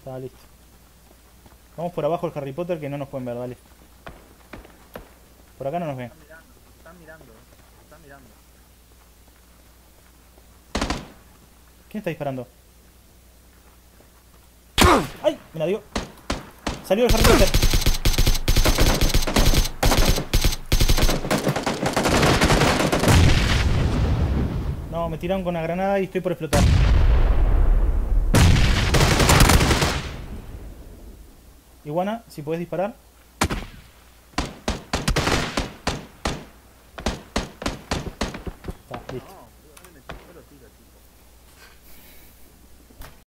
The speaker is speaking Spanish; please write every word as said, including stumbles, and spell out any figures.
Está listo. Vamos por abajo el Harry Potter que no nos pueden ver, dale. Por acá no nos ven. Están mirando, están mirando, están mirando. ¿Quién está disparando? ¡Ay! Me la dio. Salió el Harry Potter. No, me tiraron con una granada y estoy por explotar. Iguana, si podés disparar.